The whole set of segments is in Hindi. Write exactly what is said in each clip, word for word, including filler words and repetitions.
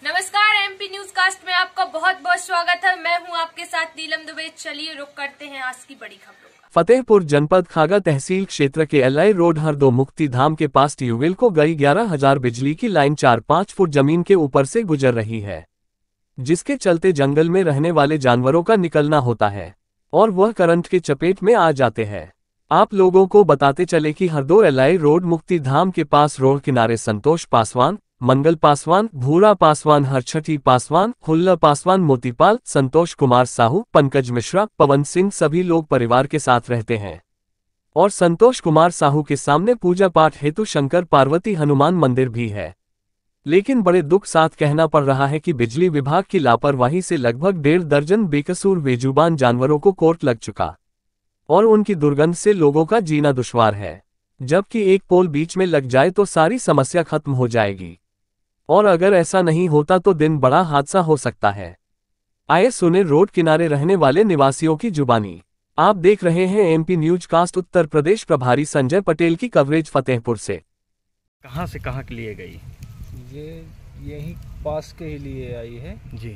नमस्कार, एमपी न्यूज कास्ट में आपका बहुत बहुत स्वागत है। मैं हूं आपके साथ नीलम दुबे। चलिए रुक करते हैं आज की बड़ी खबरों का। फतेहपुर जनपद खागा तहसील क्षेत्र के एलआई रोड हरदो मुक्ति धाम के पास ट्यूबवेल को गई ग्यारह हजार बिजली की लाइन चार पाँच फुट जमीन के ऊपर से गुजर रही है, जिसके चलते जंगल में रहने वाले जानवरों का निकलना होता है और वह करंट के चपेट में आ जाते हैं। आप लोगों को बताते चले कि हरदो एलआई रोड मुक्ति धाम के पास रोड किनारे संतोष पासवान, मंगल पासवान, भूरा पासवान, हरछठी पासवान, हुल्ला पासवान, मोतीपाल, संतोष कुमार साहू, पंकज मिश्रा, पवन सिंह सभी लोग परिवार के साथ रहते हैं और संतोष कुमार साहू के सामने पूजा पाठ हेतु शंकर पार्वती हनुमान मंदिर भी है। लेकिन बड़े दुख साथ कहना पड़ रहा है कि बिजली विभाग की लापरवाही से लगभग डेढ़ दर्जन बेकसूर बेजुबान जानवरों को कोर्ट लग चुका और उनकी दुर्गंध से लोगों का जीना दुश्वार है। जबकि एक पोल बीच में लग जाए तो सारी समस्या खत्म हो जाएगी और अगर ऐसा नहीं होता तो दिन बड़ा हादसा हो सकता है। आइए सुने रोड किनारे रहने वाले निवासियों की जुबानी। आप देख रहे हैं MP news cast. Uttar Pradesh प्रभारी संजय पटेल की कवरेज फतेहपुर से। कहां से कहां के लिए गई? ये यही पास के ही लिए आई है जी।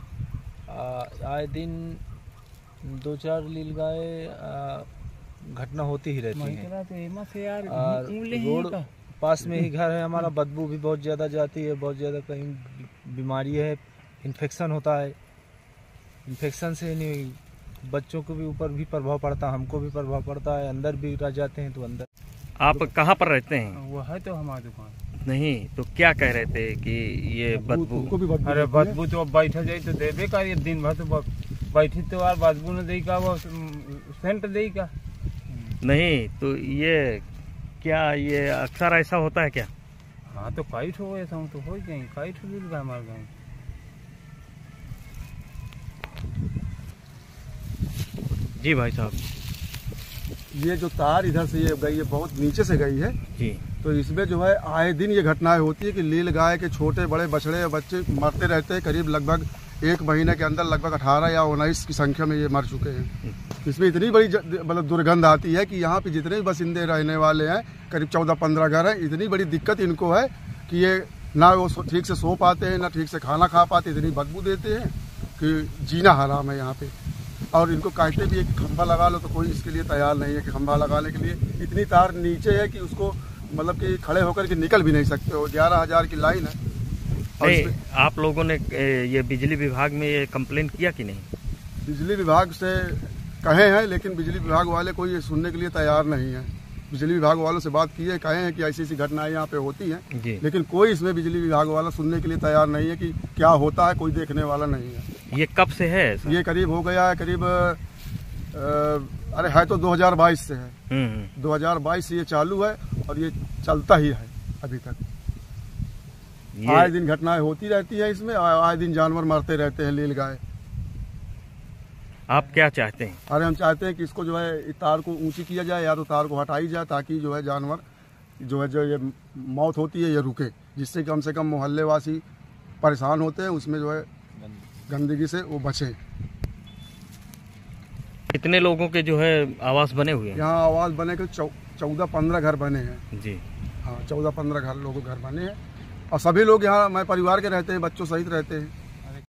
आए दिन दो चार लील गाय घटना होती ही रहती है। रोड पास में ही घर है हमारा, बदबू भी बहुत ज़्यादा जाती है, बहुत ज़्यादा कहीं बीमारी है, इन्फेक्शन होता है। इन्फेक्शन से नहीं बच्चों को भी ऊपर भी प्रभाव पड़ता है, हमको भी प्रभाव पड़ता है, अंदर भी रह जाते हैं। तो अंदर आप कहाँ पर रहते हैं? वो है तो हमारी दुकान नहीं तो क्या कह रहे थे कि ये बदबू? अरे बदबू तो बैठा जाए तो देवे का, ये दिन भर तो बैठी तो यार बदबू ने देगा, वो सेंट देगा नहीं। तो ये क्या ये अक्सर ऐसा होता है क्या? हाँ तो काइट हो ऐसा तो हो गई, काइट हो गई हमारे गाँव। जी भाई साहब, ये जो तार इधर से ये गई है, बहुत नीचे से गई है जी। तो इसमें जो है आए दिन ये घटनाएं होती है कि लील गाय के छोटे बड़े बछड़े बच्चे मरते रहते हैं। करीब लगभग एक महीने के अंदर लगभग अठारह या उन्नीस की संख्या में ये मर चुके हैं। इसमें इतनी बड़ी मतलब दुर्गंध आती है कि यहाँ पे जितने भी बासिंदे रहने वाले हैं, करीब चौदह पंद्रह घर हैं, इतनी बड़ी दिक्कत इनको है कि ये ना वो ठीक से सो पाते हैं, ना ठीक से खाना खा पाते, इतनी बदबू देते हैं कि जीना हराम है यहाँ पे। और इनको काटते भी एक खंभा लगा लो तो कोई इसके लिए तैयार नहीं है कि खंभा लगाने के लिए। इतनी तार नीचे है कि उसको मतलब कि खड़े होकर के निकल भी नहीं सकते हो। ग्यारह हजार की लाइन है। नहीं, आप लोगों ने ये बिजली विभाग में ये कंप्लेंट किया कि नहीं? बिजली विभाग से कहे हैं, लेकिन बिजली विभाग वाले कोई सुनने के लिए तैयार नहीं है। बिजली विभाग वालों से बात की है, कहे हैं कि ऐसी ऐसी घटनाएं यहाँ पे होती हैं, लेकिन कोई इसमें बिजली विभाग वाला सुनने के लिए तैयार नहीं है कि क्या होता है, कोई देखने वाला नहीं है। ये कब से है? ये करीब हो गया है, करीब अरे है तो दो हजार बाईस से है। दो हजार बाईस से ये चालू है और ये चलता ही है अभी तक। आए दिन घटनाएं होती रहती है इसमें, आए दिन जानवर मरते रहते हैं, लील गाय। आप क्या चाहते हैं? अरे हम चाहते हैं कि इसको जो है तार को ऊंची किया जाए या तो तार को हटाई जाए, ताकि जो है जानवर जो है जो ये मौत होती है ये रुके, जिससे कम से कम मोहल्ले वासी परेशान होते हैं, उसमें जो है गंदगी से वो बचे। कितने लोगों के जो है आवास बने हुए हैं? यहाँ आवास बने के चौदह पंद्रह घर बने हैं जी। हाँ, चौदह पंद्रह घर लोगों घर बने हैं और सभी लोग यहाँ मैं परिवार के रहते हैं, बच्चों सहित रहते हैं।